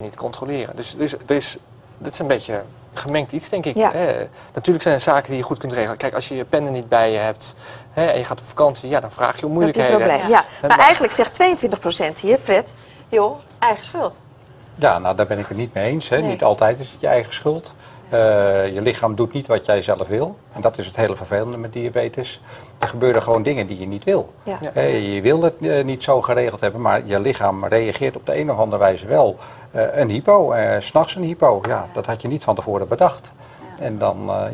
niet controleren. Dus dit is een beetje gemengd iets, denk ik. Ja. Natuurlijk zijn er zaken die je goed kunt regelen. Kijk, als je je pennen niet bij je hebt en je gaat op vakantie, ja, dan vraag je om moeilijkheden. Dat is het probleem, ja. Maar eigenlijk zegt 22% hier, Fred, joh, eigen schuld. Ja, nou daar ben ik het niet mee eens. Hè. Nee. Niet altijd is het je eigen schuld. Je lichaam doet niet wat jij zelf wil. En dat is het hele vervelende met diabetes. Er gebeuren gewoon dingen die je niet wil. Ja. Je wil het niet zo geregeld hebben, maar je lichaam reageert op de een of andere wijze wel. Een hypo, 's nachts een hypo, ja, dat had je niet van tevoren bedacht. Ja. En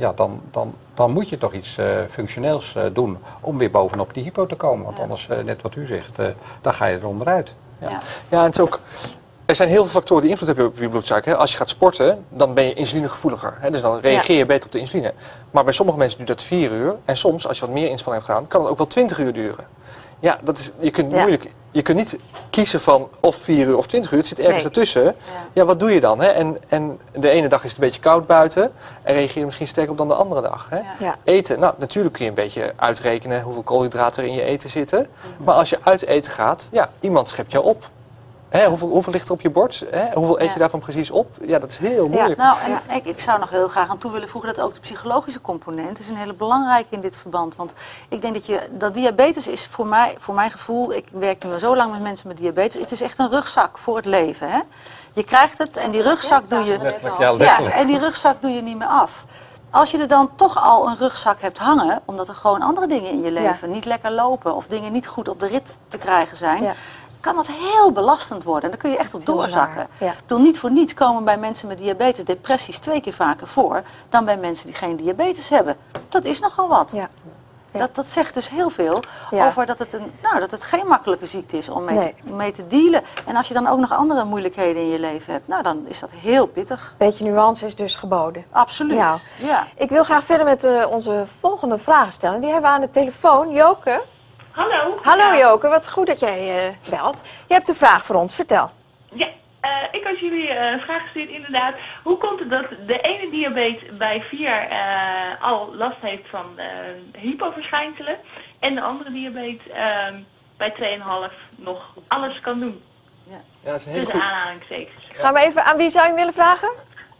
dan moet je toch iets functioneels doen om weer bovenop die hypo te komen. Want anders, net wat u zegt, dan ga je er onderuit. Ja, en het is ook... Er zijn heel veel factoren die invloed hebben op je bloedsuiker. Als je gaat sporten, dan ben je insulinegevoeliger. Dus dan reageer je beter op de insuline. Maar bij sommige mensen duurt dat 4 uur. En soms, als je wat meer inspanning hebt gedaan, kan het ook wel 20 uur duren. Ja, je kunt moeilijk... Je kunt niet kiezen van of 4 uur of 20 uur. Het zit ergens ertussen. Ja, wat doe je dan? En de ene dag is het een beetje koud buiten. En reageer je misschien sterker op dan de andere dag. Ja. Eten, nou natuurlijk kun je een beetje uitrekenen hoeveel koolhydraten er in je eten zitten. Maar als je uit eten gaat, ja, iemand schept jou op. Hoeveel ligt er op je bord? Hoeveel eet je daarvan precies op? Ja, dat is heel moeilijk. Nou, en ik zou nog heel graag aan toe willen voegen dat ook de psychologische component is een hele belangrijke in dit verband. Want ik denk dat diabetes is voor mijn gevoel, ik werk nu al zo lang met mensen met diabetes, het is echt een rugzak voor het leven. Hè? Je krijgt het en die rugzak doe je. En die rugzak doe je niet meer af. Als je er dan toch al een rugzak hebt hangen, omdat er gewoon andere dingen in je leven niet lekker lopen of dingen niet goed op de rit te krijgen zijn. Kan dat heel belastend worden. En daar kun je echt op doorzakken. Ik bedoel, niet voor niets komen bij mensen met diabetes depressies 2 keer vaker voor dan bij mensen die geen diabetes hebben. Dat is nogal wat. Dat zegt dus heel veel over dat het geen makkelijke ziekte is om mee te dealen. En als je dan ook nog andere moeilijkheden in je leven hebt, nou dan is dat heel pittig. Beetje nuance is dus geboden. Absoluut. Ja. Ik wil graag verder met onze volgende vragen stellen. Die hebben we aan de telefoon. Joke? Hallo. Hallo Joke, wat goed dat jij belt. Je hebt een vraag voor ons, vertel. Ja, ik had jullie een vraag gestuurd inderdaad. Hoe komt het dat de ene diabetes bij 4 al last heeft van hypoverschijnselen en de andere diabetes bij 2,5 nog alles kan doen? Ja, dat is een hele Tussen goede... aanhalingstekens. Gaan we even, aan wie zou je hem willen vragen?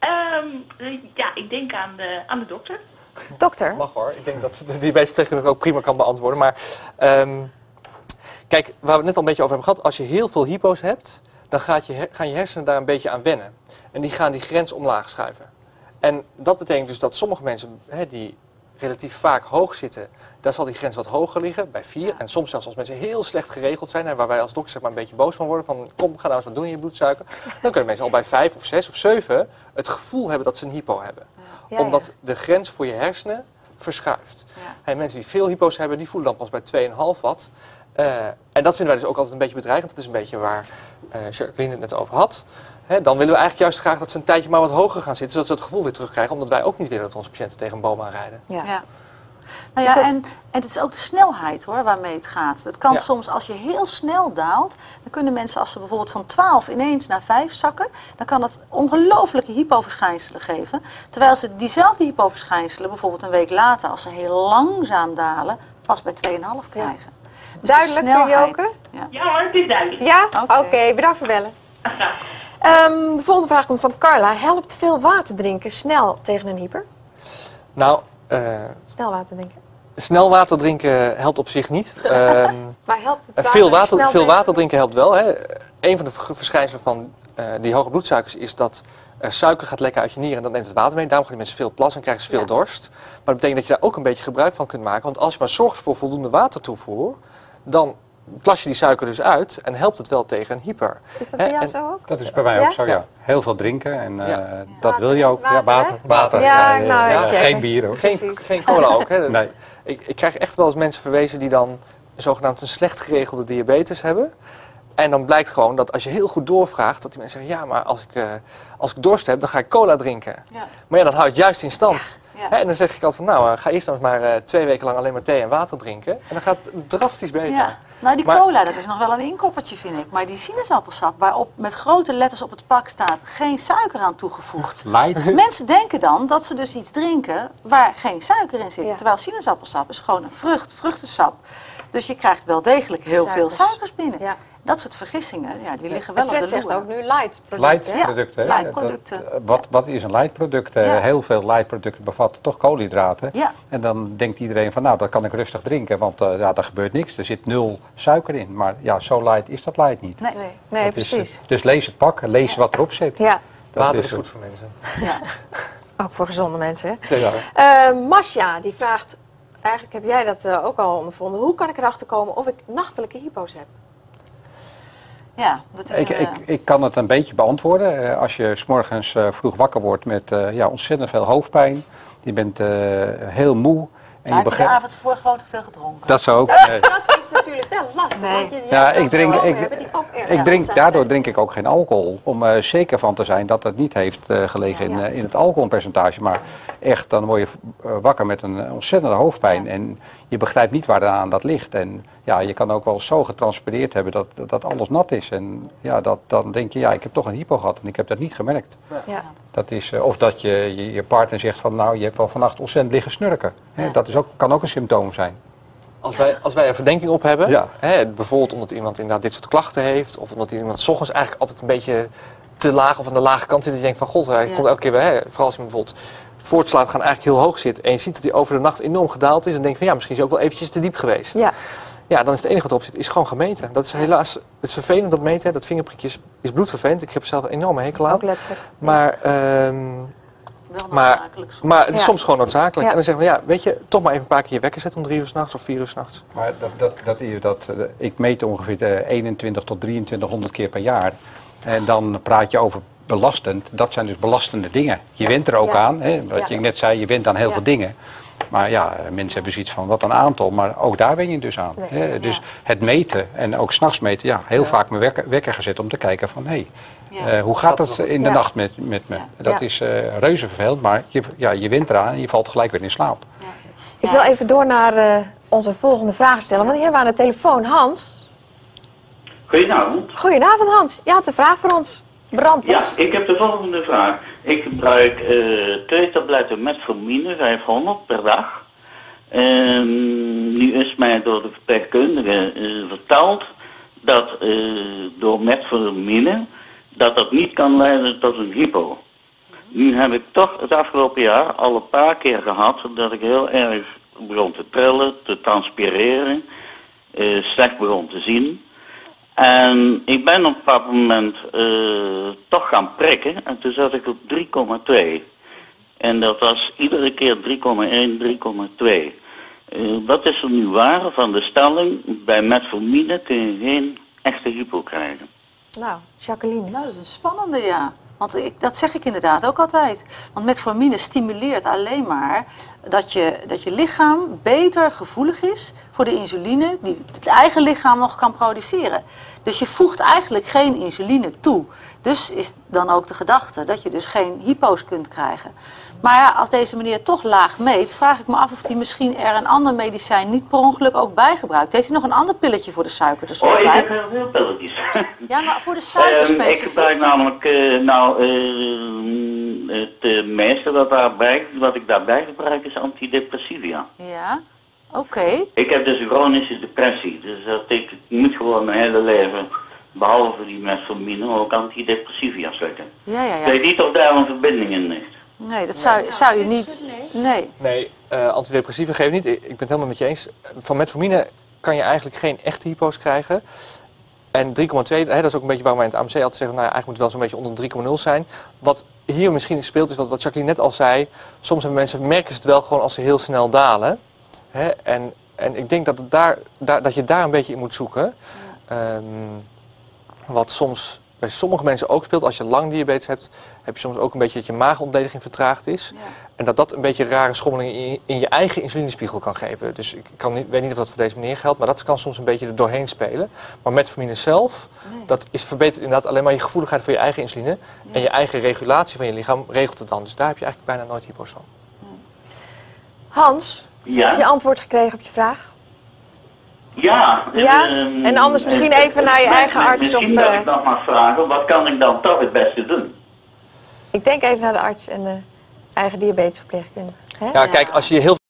Ja, ik denk aan de dokter. Dokter? Mag hoor. Ik denk dat de diabetesverpleegkundige ook prima kan beantwoorden. Maar kijk, waar we het net al een beetje over hebben gehad. Als je heel veel hypo's hebt, dan gaan je hersenen daar een beetje aan wennen. En die gaan die grens omlaag schuiven. En dat betekent dus dat sommige mensen die relatief vaak hoog zitten, daar zal die grens wat hoger liggen, bij 4. En soms zelfs als mensen heel slecht geregeld zijn, waar wij als dokter zeg maar een beetje boos van worden, van kom, ga nou eens wat doen in je bloedsuiker. Dan kunnen mensen al bij 5 of 6 of 7 het gevoel hebben dat ze een hypo hebben. Omdat de grens voor je hersenen verschuift. En mensen die veel hypo's hebben, die voelen dan pas bij 2,5 watt. En dat vinden wij dus ook altijd een beetje bedreigend. Dat is een beetje waar Jacqueline het net over had. Dan willen we eigenlijk juist graag dat ze een tijdje maar wat hoger gaan zitten, zodat ze het gevoel weer terugkrijgen. Omdat wij ook niet willen dat onze patiënten tegen een boom aanrijden. Nou ja, en het is ook de snelheid hoor, waarmee het gaat. Het kan soms, als je heel snel daalt, dan kunnen mensen als ze bijvoorbeeld van 12 ineens naar 5 zakken, dan kan dat ongelooflijke hypoverschijnselen geven. Terwijl ze diezelfde hypoverschijnselen bijvoorbeeld een week later, als ze heel langzaam dalen, pas bij 2,5 krijgen. Dus duidelijk voor Joke? Ja hoor, het is duidelijk. Ja? Oké, bedankt voor bellen. De volgende vraag komt van Carla. Helpt veel water drinken snel tegen een hyper? Nou, snel water drinken? Snel water drinken helpt op zich niet. Maar helpt het veel water drinken helpt wel. Een van de verschijnselen van die hoge bloedsuikers is dat suiker gaat lekken uit je nieren en dat neemt het water mee. Daarom gaan die mensen veel plassen en krijgen ze veel dorst. Maar dat betekent dat je daar ook een beetje gebruik van kunt maken. Want als je maar zorgt voor voldoende watertoevoer, dan plas je die suiker dus uit en helpt het wel tegen een hyper. Is dat bij jou zo ook? Dat is bij mij ook zo, ja. Heel veel drinken en dat wil je ook. Water. Geen bier hoor. Geen cola ook. Nee. Ik krijg echt wel eens mensen verwezen die dan zogenaamd een slecht geregelde diabetes hebben. En dan blijkt gewoon dat als je heel goed doorvraagt, dat die mensen zeggen, ja, maar als ik dorst heb, dan ga ik cola drinken. Maar ja, dat houdt juist in stand. En dan zeg ik altijd van, nou, ga eerst dan eens maar 2 weken lang alleen maar thee en water drinken. En dan gaat het drastisch beter. Nou, die cola, dat is nog wel een inkoppertje, vind ik. Maar die sinaasappelsap, waarop met grote letters op het pak staat, geen suiker aan toegevoegd. Light. Mensen denken dan dat ze dus iets drinken waar geen suiker in zit. Terwijl sinaasappelsap is gewoon een vruchtensap. Dus je krijgt wel degelijk heel veel suikers binnen. Dat soort vergissingen, ja, die liggen wel En op Fred de zegt loer. ook nu light producten. Light hè? producten. Ja, hè? light producten. Wat is een light product? Ja. Heel veel light producten bevatten toch koolhydraten. Ja. En dan denkt iedereen van nou, dat kan ik rustig drinken, want ja, daar gebeurt niks. Er zit 0 suiker in. Maar ja, zo light is dat light niet. Nee. Nee, Dat is, precies. dus lees het pak, lees wat erop zit. Ja, Dat Water is goed voor mensen. Ja. ook voor gezonde mensen. Hè? Ja. Masja, die vraagt, eigenlijk heb jij dat ook al ondervonden. Hoe kan ik erachter komen of ik nachtelijke hypo's heb? Ja, dat is Ik kan het een beetje beantwoorden. Als je 's morgens vroeg wakker wordt met ontzettend veel hoofdpijn. Je bent heel moe. En heb je de avond ervoor gewoon te veel gedronken? Dat zou ook. Dat is natuurlijk wel lastig. Nee. Want je Ja, hebt ik drink- symptomen ik- hebben die ook erg zijn. Daardoor drink ik ook geen alcohol. Om zeker van te zijn dat het niet heeft gelegen in het alcoholpercentage. Maar echt, dan word je wakker met een ontzettende hoofdpijn. Ja. En je begrijpt niet waaraan dat ligt. En ja, je kan ook wel zo getranspireerd hebben dat alles nat is. En ja, dan denk je, ja, ik heb toch een hypo gehad en ik heb dat niet gemerkt. Ja. Dat is, of dat je partner zegt van nou, je hebt wel vannacht ontzettend liggen snurken. Hè, Ja. dat is kan ook een symptoom zijn. Als wij er verdenking op hebben, Ja. bijvoorbeeld omdat iemand inderdaad dit soort klachten heeft, of omdat iemand 's ochtends eigenlijk altijd een beetje te laag of aan de lage kant zit, en je denkt van god, hij Ja. komt elke keer weer, vooral als iemand bijvoorbeeld voor het slapen gaan eigenlijk heel hoog zit en je ziet dat hij over de nacht enorm gedaald is en denk je van ja, misschien is hij ook wel eventjes te diep geweest. Ja. Ja, dan is het enige wat erop zit, is gewoon gemeten. Dat is helaas, het is vervelend dat meten, dat vingerprikje is bloedvervelend. Ik heb er zelf een enorme hekel aan. Ook letterlijk. Maar, Wel maar, noodzakelijk soms. maar het is Ja. soms gewoon noodzakelijk. Ja. En dan zeggen we, ja, weet je, toch maar even een paar keer je wekker zetten om 3 uur 's nachts of 4 uur 's nachts. Maar ik meet ongeveer 21 tot 2300 keer per jaar. En dan praat je over belastend. Dat zijn dus belastende dingen. Je went er ook Ja. aan. Hè? Wat Ja. je net zei, je went aan heel Ja. veel dingen. Maar ja, mensen hebben zoiets van wat een aantal. Maar ook daar ben je dus aan. Nee. Hè? Dus het meten en ook 's nachts meten. Ja, heel vaak mijn wekker gezet om te kijken van hé, Ja. hoe gaat Dat het is in de Ja. nacht met me? Ja. Dat Ja. is reuze vervelend. Maar je went eraan en je valt gelijk weer in slaap. Ik wil even door naar onze volgende vragensteller. Want hier hebben we aan de telefoon Hans. Goedenavond. Goedenavond Hans. Je had een vraag voor ons. Brand Ja, los. ik heb de volgende vraag. Ik gebruik 2 tabletten metformine, 500 per dag. Nu is mij door de verpleegkundige verteld dat door metformine dat niet kan leiden tot een hypo. Nu heb ik toch het afgelopen jaar al een paar keer gehad dat ik heel erg begon te trillen, te transpireren, slecht begon te zien. En ik ben op een bepaald moment toch gaan prikken en toen zat ik op 3,2. En dat was iedere keer 3,1, 3,2. Wat is er nu waar van de stelling? Bij metformine kun je geen echte hypo krijgen. Nou, Jacqueline. Nou, dat is een spannende, ja. Want dat zeg ik inderdaad ook altijd. Want metformine stimuleert alleen maar dat je lichaam beter gevoelig is voor de insuline die het eigen lichaam nog kan produceren. Dus je voegt eigenlijk geen insuline toe. Dus is dan ook de gedachte dat je dus geen hypo's kunt krijgen. Maar ja, als deze meneer toch laag meet, vraag ik me af of hij misschien er een ander medicijn niet per ongeluk ook bij gebruikt. Heeft hij nog een ander pilletje voor de suiker er soms Oh, ik bij? heb heel veel pilletjes. Ja, maar voor de suiker Ik specifiek. gebruik namelijk het meeste wat ik daarbij gebruik is antidepressiva. Ja, oké. Ik heb dus een chronische depressie, dus dat ik moet gewoon mijn hele leven, behalve die metformine, ook antidepressiva slikken. Ja, ja, Ik ja. weet niet of daar een verbinding in ligt. Nee, dat zou je niet... Nee. Nee, antidepressiva geven niet. Ik ben het helemaal met je eens. Van metformine kan je eigenlijk geen echte hypo's krijgen. En 3,2, dat is ook een beetje waarom wij in het AMC altijd zeggen, nou ja, eigenlijk moet het wel zo'n beetje onder 3,0 zijn. Wat hier misschien speelt is wat Jacqueline net al zei. Soms hebben mensen, merken ze het wel gewoon als ze heel snel dalen. Hè? En ik denk dat, dat je daar een beetje in moet zoeken. Wat soms bij sommige mensen ook speelt, als je lang diabetes hebt, heb je soms ook een beetje dat je maagontlediging vertraagd is. Ja. En dat een beetje rare schommelingen in je eigen insulinespiegel kan geven. Dus ik weet niet of dat voor deze meneer geldt, maar dat kan soms een beetje er doorheen spelen. Maar metformine zelf, dat verbetert inderdaad alleen maar je gevoeligheid voor je eigen insuline. En je eigen regulatie van je lichaam regelt het dan. Dus daar heb je eigenlijk bijna nooit hypo's van. Hans, Ja? heb je antwoord gekregen op je vraag? Ja. Ja? En anders misschien even naar je eigen arts Misschien of, dat ik nog mag vragen, wat kan ik dan toch het beste doen? Ik denk even naar de arts en de eigen diabetesverpleegkundige. Hè? Ja, kijk, als je je heel